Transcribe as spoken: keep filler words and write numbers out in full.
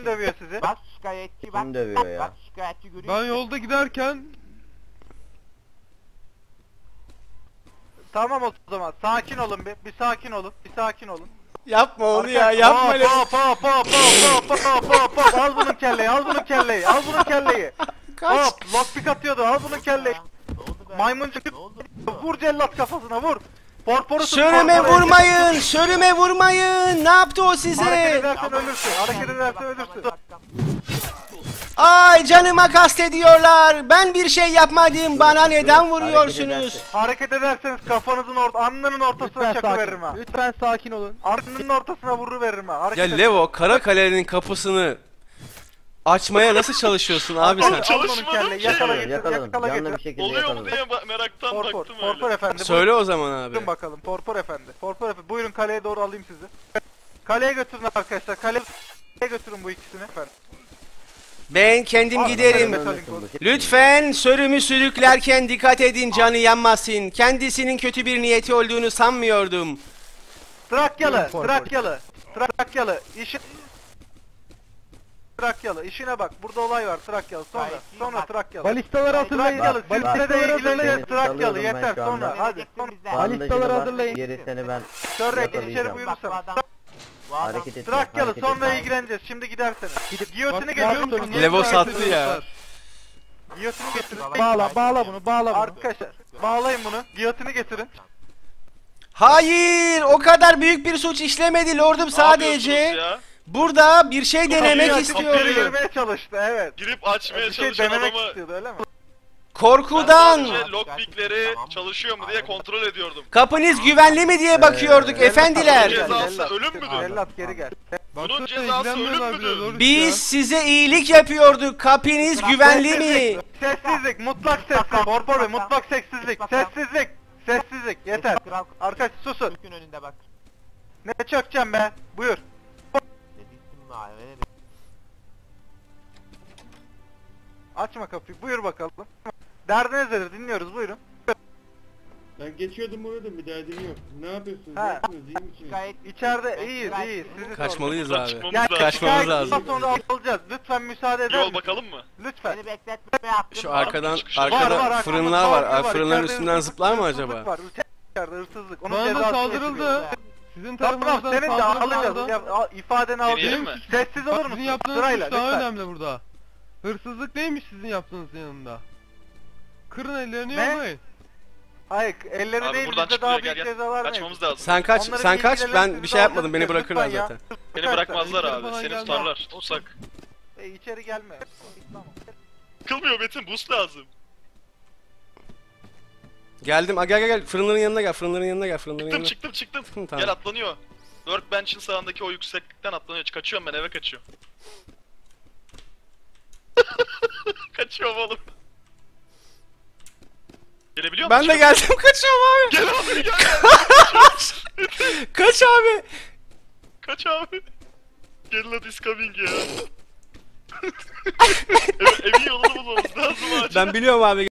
Kim dövüyor sizi? Bak şikayetçi bak. Kim dövüyor ya? Bak şikayetçi görüyor. Ben yolda giderken Tamam o zaman. Sakin olun bir. Bir sakin olun. Bir sakin olun. Yapma onu ya, Arkadaş- yapma Hop, öyle. hop hop hop hop hop hop hop hop. Al bunun kelleyi, al bunun kelleyi, al bunun kelleyi. Kaç. Hop, lockpick atıyordu, al bunun kelleyi. Ne oldu be? Maymuncuk, Ne oldu? vur cellat kafasına, vur. Porporu tut, Sörüme porporu vurmayın, sörüme vurmayın. Ne yaptı o Hareket size? edersen ölürsün, hareket edersen ölürsün. Ay canıma kastediyorlar. Ben bir şey yapmadım. Bana neden Hareket vuruyorsunuz? edersin. Hareket ederseniz kafanızın orta, alnının ortasına çakı veririm ha. lütfen sakin olun. Alnının ortasına vurur veririm ha. Ya Hareket et. Levo, Karakale'nin kapısını açmaya nasıl çalışıyorsun abi Al, sen? al Çalışmadım bunun kelleyi, ki. yakala getir, Yakaladım. yakala Canlı bir getir. şekilde Oluyor mu yakaladım. diye ba- meraktan Porpor, baktım porpor öyle. efendi. Söyle o zaman abi. Buyurun bakalım, Porpor efendi. Porpor efendi, buyurun kaleye doğru alayım sizi. Kaleye götürün arkadaşlar, kaleye götürün bu ikisini efendim. Ben kendim Al, giderim. metal- Lütfen sörümü sürüklerken dikkat edin, canı yanmasın. Kendisinin kötü bir niyeti olduğunu sanmıyordum. Trakyalı, Porpor. Trakyalı, Trakyalı, işi... Trakyalı, işine bak, burada olay var Trakyalı, sonra, sonra Trakyalı. Balistaları hazırlayın. Trakyalı, Bak, sizlere bak. de ilgileneceğiz Seni Trakyalı, salıyorum ben yeter şu anda. sonra, hadi, sonra. Balistaları hazırlayın. Geri seni ben Sonra yakalayacağım. içeri buyurursanız. Bu adam Hareket et. Trakyalı, hareket sonra et. ilgileneceğiz, şimdi giderseniz. Giyotini Bak, getirin, bak, niye Levo trakyalı sattı ya. Giyotini getirin. Bağla, bağla bunu, bağla bunu. Arkadaşlar, bağlayın bunu, giyotini getirin. Hayır, o kadar büyük bir suç işlemedi lordum, Ne sadece yapıyorsunuz ya? burada bir şey denemek Kapıyı istiyordu. açıp girmeye çalıştı, evet. Girip açmaya Bir şey çalışan denemek adamı istiyordu, öyle mi? ben Korkudan sadece lockpickleri çalışıyor mu diye kontrol ediyordum. kapınız güvenli mi diye bakıyorduk Ee, efendiler. Cellat. Cezası ölüm müdür? Cellat geri gel. Bunun Baksana, cezası ilgilenmiyorlar ölüm bile, müdür? lord Biz ya. size iyilik yapıyorduk. Kapınız güvenli mi? Sessizlik, mutlak sessizlik. Porpor Bey, mutlak sessizlik. Sessizlik. Sessizlik. Yeter. Kral Arkadaş susun. Türk'ün önünde bak. Ne çökeceğim be? Buyur. Dediktim mi abi? Ne Açma kapıyı. Buyur bakalım. Derdiniz nedir? Dinliyoruz. Buyurun. Ben geçiyordum uğradım, bir derdin yok. Ne yapıyorsunuz? Ha. Ne yapıyorsunuz? İyi misiniz? Şikayet. İçeride iyiyiz, iyiyiz. Sizi Kaçmalıyız Buradan abi. çıkmamız Gel, lazım. Kaçmamız şikayet lazım. sonra alacağız. Lütfen müsaade eder Yol misiniz? bakalım mı? Lütfen. Beni bekletme yaptım. Şu arkadan Çıkış var, arkada Var, var, fırınlar arkada var. saldırı Fırınların İçeride üstünden hırsızlık- zıplar mı hırsızlık acaba? Var. İçeride hırsızlık. Onun Bana da cezasını saldırıldı. getiriyoruz. Sizin Tamam tarafınızdan senin de saldırı alacağız. vardı. Ya, al, ifadeni al. Deneyelim mi? Sessiz olur Bak, musun? sizin yaptığınız Sırayla suç daha lütfen. önemli burada. Hırsızlık neymiş sizin yaptığınızın yanında? Kırın ellerini Ne? yollayın. Hayır, elleri Abi değil buradan bizde daha çıkmıyor, büyük gel, gel. cezalar mevcut. Kaçmamız lazım. Sen kaç, Onları sen kaç. bilgilendirip Ben bir bizi şey yapmadım. alacağız. Beni bırakırlar Lütfen ya. zaten. Beni bırakmazlar Yukarı abi. falan Seni gelme. tutarlar. Tutsak. E, içeri gelme. Tamam. Kılmıyor Metin, boost lazım. Geldim. Aa, gel gel gel. Fırınların yanına gel. Fırınların yanına gel. Fırınların Çıktım yanına. çıktım çıktım. Hı, tamam. Gel atlanıyor. Workbench'in sağındaki o yükseklikten atlanıyor. Kaçıyorum ben, eve kaçıyorum. Kaçıyorum oğlum. Gelebiliyor musun? Ben de geldim. Kaçıyorum abi. Gel abi gel. Kaç abi. Kaç abi. Gel lan is coming ya. Ev, evin yolunu bulmamız lazım acil. Ben biliyorum abi.